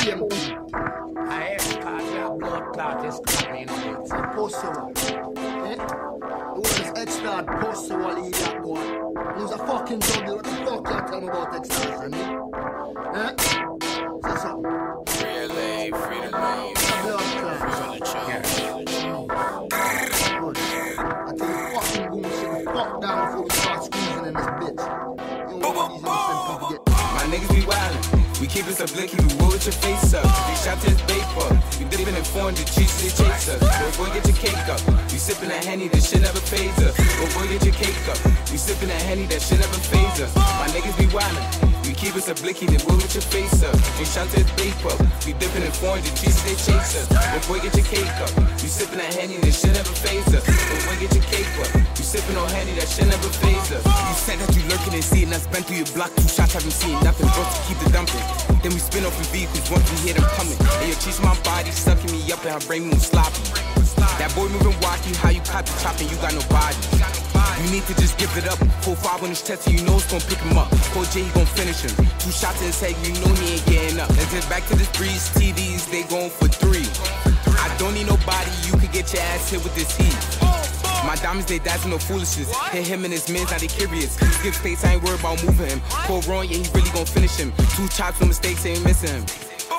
same thing. I hear clot, your blood clot is coming on it. It's a pussy one. Eh? The one is extra pussy one, eat that one. He's a fucking jungle. What the fuck you tell me about extortion, eh? Eh? Say something. Free LA, free the lane, Blood clot. free the chunk. Good. I tell you fucking goon shit the fuck down before we start squeezing in this bitch. You don't want these innocent people to get. My niggas be wildin', we keep it so blicky, we roll with your face up. We shot to his baseball, we dippin' in foreign, the cheese they chase us. Boy, get your cake up, we sippin' that Henny, that shit never phase us. Boy, get your cake up, we sippin' that Henny, that shit never phase us. My niggas be wildin', we keep it so blicky, they roll with your face up. We shot to his baseball, we dippin' in foreign, the cheese they chase us. Boy, get your cake up, we sippin' that Henny, that shit never phase us. Boy, get your cake up, we sippin' on Henny, that shit never phase us. You said that you lurking and seeing us bent through your block, 2 shots haven't seen nothing, bro, to keep the dumping. Then we spin off in vehicles once we hear them coming. And your cheese my body, sucking me up and her brain moves sloppy. That boy moving wacky, how you caught the chopping, you got no body. You need to just give it up. 4-5 on his chest, so you know it's gonna pick him up. 4J, he gon' finish him. 2 shots in his head, you know he ain't getting up. Let's get back to this breeze, TDs, they going for 3. I don't need nobody, you could get your ass hit with this heat. My diamonds, they dancing no foolishness. Hit him and his mans, now they curious. Skip space, I ain't worried about moving him. Pull wrong, yeah, he really gon' finish him. 2 chops, no mistakes, ain't missing him.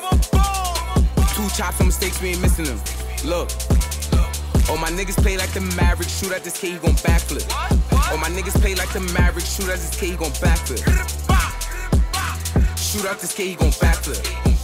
2 chops, no mistakes, we ain't missing him. Look. Oh, my niggas play like the Mavericks, shoot at this K, he gon' backflip. Oh, my niggas play like the Mavericks, shoot at this K, he gon' backflip. Shoot out this K, he gon' backflip.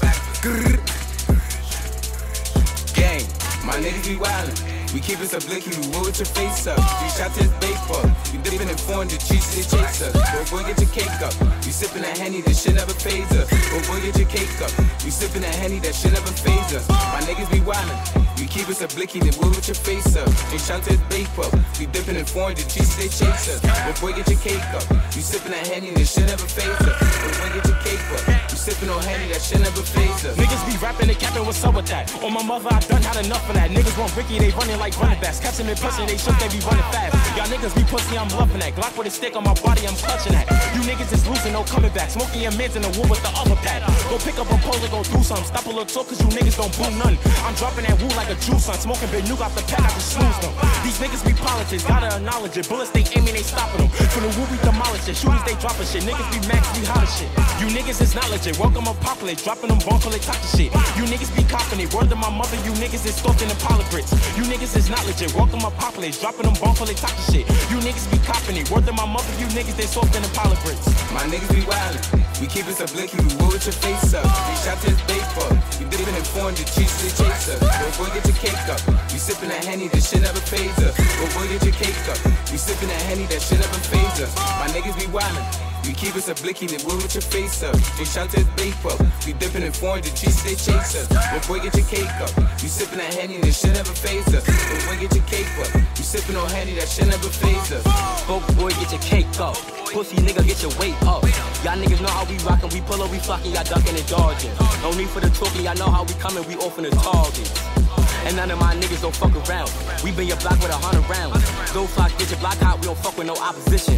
Gang, my niggas be wildin'. We keep it so blicky, we roll with your face up. We shot to his baseball, we dippin' in foreign, the cheese they chase us. Boy, get your cake up, we sippin' that Henny, that shit never phase us. Boy, get your cake up, we sippin' that Henny, that shit never phase us. My niggas be wildin', we keep it so blicky, they roll with your face up. We shot to his baseball, we dippin' in foreign, the cheese they chase us. Boy, get your cake up, we sippin' that Henny, that shit never phase us. Boy, get your cake up, we sippin' on Henny, that shit never phase us. Niggas be rapping and capping, what's up with that? On my mother, I done had enough of that. Niggas want Ricky, they running like running backs. Catch them in person, they shook, they be running fast. Y'all niggas be pussy, I'm loving that. Glock with a stick on my body, I'm clutching that. You niggas is losing, no coming back. Smoking your mins in the wood with the other pad. Go pick up a pole and go do something. Stop a little talk, cause you niggas don't boom none. I'm dropping that woo like a juice, son. Smoking big nuke off the pad, I just snooze them. These niggas be politics, gotta acknowledge it. Bullets, they aiming, they stopping them. From the woo, we demolish it. Shooters, they dropping shit. Niggas be max, we hot as shit. You niggas is not legit. Welcome apocalypse, dropping them bones till they talk the shit. You niggas be copping it. Word to my mother, you niggas is stalking the politics. You niggas is not legit. Welcome apocalypse, dropping them bones till they talk the shit. You niggas be copping it. Word to my mother, you niggas they stalking the politics. My niggas be wildin', we keep it so blicky, we roll with your face up. We shot to his baseball, we dippin' in foreign, the cheese they chase us. Boy, get your cake up, we sippin' that Henny, that shit never phase us. Boy, get your cake up, we sippin' that Henny, that shit never phase us. My niggas be wildin', we keep it so blicky, they roll with your face up. We shot to his baseball, we dippin' in foreign, the cheese they chase us. Boy, get your cake up, we sippin' that Henny, that shit never phase us. Boy, get your cake up, we sippin' on Henny, that shit never phase us. Boy, get your cake up. Pussy nigga, get your weight up. Y'all niggas know how we rockin', we pull up, we flockin', y'all duckin' and dodging. No need for the talking, y'all know how we comin', we off in the targets. And none of my niggas don't fuck around. We been your block with 100 rounds. Go flock, get your block hot, we don't fuck with no opposition.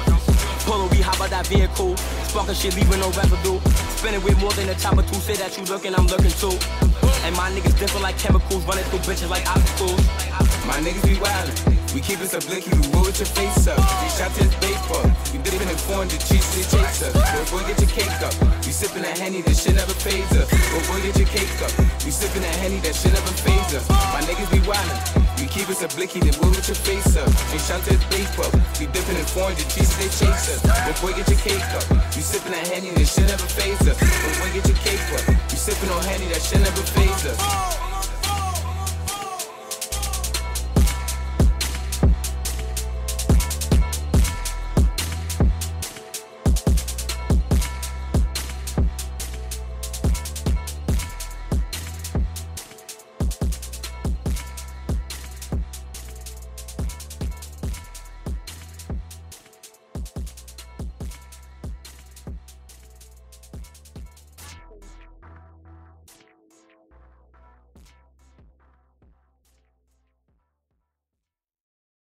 Pull up, we hop out that vehicle. Sparkin' shit, leaving no residue. Spinning with more than a chopper two. Say that you looking, I'm looking too. And my niggas different like chemicals, running through bitches like obstacles. My niggas be wildin', we keep it so blicky, we roll with your face up. We shot to his baseball, we dippin' in foreign, the cheese they chase us. Boy, get your cake up, we sippin' that Henny, that shit never phase us. Boy, get your cake up, we sippin' that Henny, that shit never phase us. My niggas be wildin', we keep it so blicky, they roll with your face up. We shot to his baseball, we dippin' in foreign, the cheese they chase us. Boy, get your cake up, we sippin' that Henny, that shit never phase us. Boy, get your cake up, we sippin' on Henny, that shit never phase us.